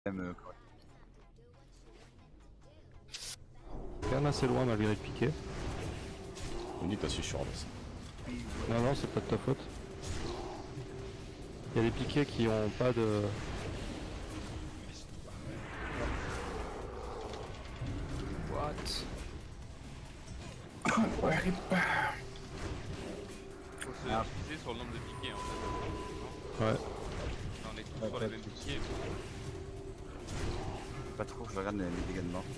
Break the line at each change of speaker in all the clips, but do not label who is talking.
même.
Quand même assez loin malgré le piqué.
On dit t'as su sur là.
Non, non, c'est pas de ta faute. Il y a des piquets qui ont pas de.
What?
Ouais, rip.
Faut se fixer sur le nombre de piquets en fait.
Ouais.
On est tous sur les mêmes piquets.
Pas trop, je regarde les dégâts de mort.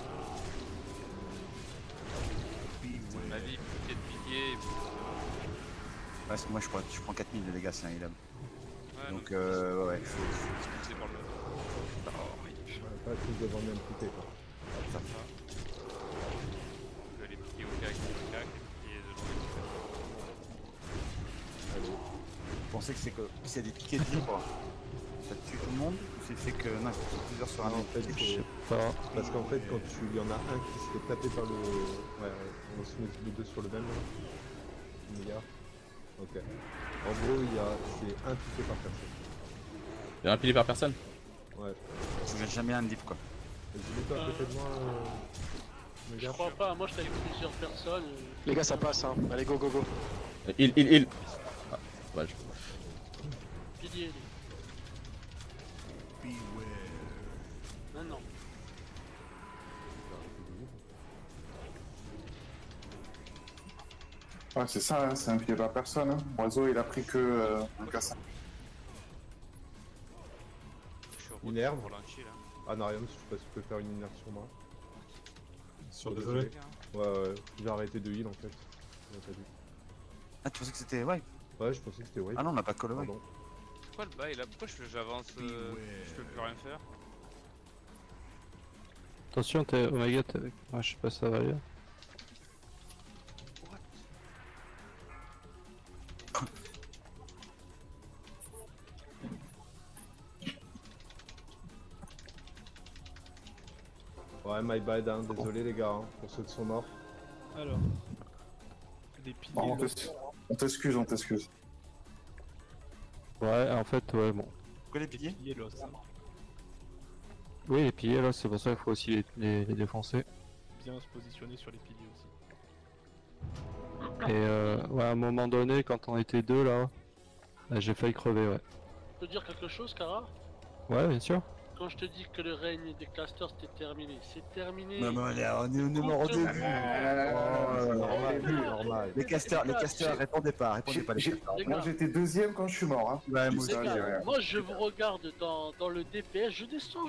Ma vie, piquet de piquets.
Ouais, parce que moi je prends 4000 de dégâts, c'est un heal.
Ouais,
Donc ouais, faut
c'est par le.
Pas tous devant le même piqué quoi.
Ça. Je vais aller piquer au cac, et de
Vous pensez que c'est que s'il y a des piquets de libre, ça tue tout le monde ou c'est le fait que non, il faut qu'il y ait plusieurs sur un
En fait,
Je sais pas.
parce qu'en fait, quand il y en a un qui se fait taper par le. Ouais, on se met les deux sur le même là. Milliard. Ok. En gros, c'est un piqué par personne.
Il y a un pilier par personne.
Ouais.
Je vais jamais un dip quoi.
Dis-toi à côté de moi.
Je crois pas, moi j'étais avec plusieurs personnes.
Les gars, ça passe, hein. Allez, go, go, go.
Il. Ah, ouais,
Pilier. Maintenant.
Ouais, c'est ça, hein, c'est un pied par personne. Hein. Oiseau, il a pris que un cassin.
Je suis
Inerve.
pour l'anchi là.
Ah, Narium, je sais pas si tu peux faire une innerve sur moi.
Désolé.
Ouais, j'ai arrêté de heal en fait. J'ai pas dû.
Ah, tu pensais que c'était ouais?
Ouais, je pensais que c'était wave.
Ah non, on n'a pas call away.
Pardon.
Pourquoi le bail là? Pourquoi j'avance je peux plus rien faire?
Attention, Omega, t'es avec. Ouais, je sais pas si ça va aller.
Ouais, my bad, hein. Désolé les gars, hein, pour ceux qui sont morts.
Alors. Des piliers.
Bon, on t'excuse.
Ouais, en fait, ouais, bon.
Pourquoi les piliers?
Piliers, là, ça.
Oui, les piliers là, c'est pour ça qu'il faut aussi les défoncer.
Bien se positionner sur les piliers aussi.
Et ouais, à un moment donné, quand on était deux là, j'ai failli crever, ouais.
Je peux dire quelque chose, Kara?
Ouais, bien sûr.
Quand je te dis que le règne des casters c'était terminé, c'est terminé.
Non, mais on est mort au début.
Normal.
Les casters, répondez pas les casters.
Moi j'étais deuxième quand je suis mort. Hein.
Ouais, moi
Les
aussi.
gars, moi je vous regarde dans le DPS, je descends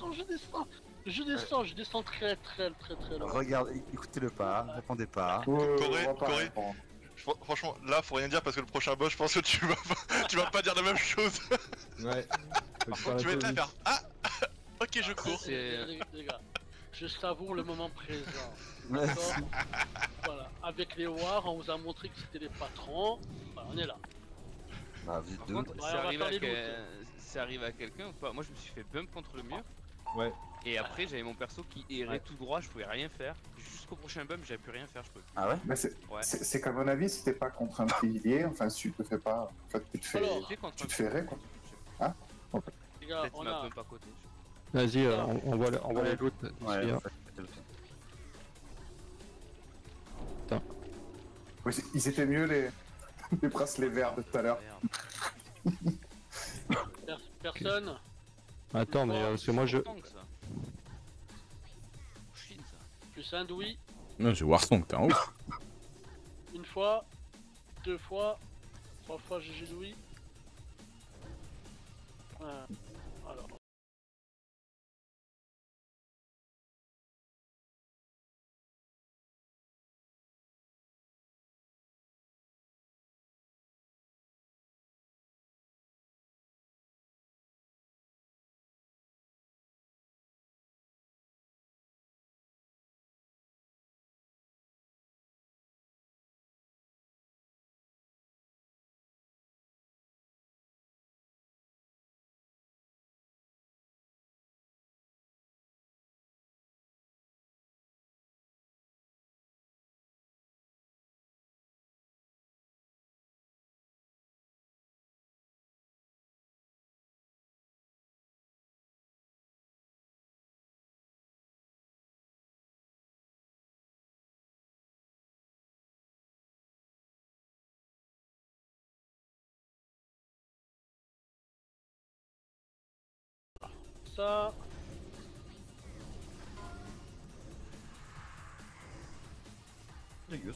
très loin.
Regarde, écoutez-le pas, répondez pas.
Corée, franchement, là, faut rien dire parce que le prochain boss, je pense que tu vas pas dire la même chose.
Ouais.
Tu vas être là à faire ah ok, je cours.
Les gars, je savoure le moment présent. D'accord. Voilà, avec les Wars, on vous a montré que c'était les patrons. Voilà, on est là.
Bah, vous êtes
Par
deux.
contre,
Ouais,
ça
on va
arrive,
faire les loots.
ça arrive à quelqu'un ou pas? Moi je me suis fait bump contre le mur.
Ouais.
Et après j'avais mon perso qui errait tout droit, je pouvais rien faire. Jusqu'au prochain bump, j'avais plus rien faire, je peux.
Ah ouais?
Mais c'est qu'à mon avis, si t'es pas contre un pilier, enfin si tu te fais pas, en fait tu te fais,
Alors,
tu te fais ré quoi. Hein?
Les gars,
Peut-être
on
ma
a.
bump à côté.
Vas-y, on voit les loot d'ici
Ouais,
là.
en fait,
Oui, ils étaient mieux les bracelets verts de tout à l'heure.
Personne.
Attends, mais c'est moi je.
Tank, ça. Chine, ça.
Plus un douille.
Non, j'ai Warsong, t'es un ouf.
Une fois. Deux fois. Trois fois GG douille. Alors. ça.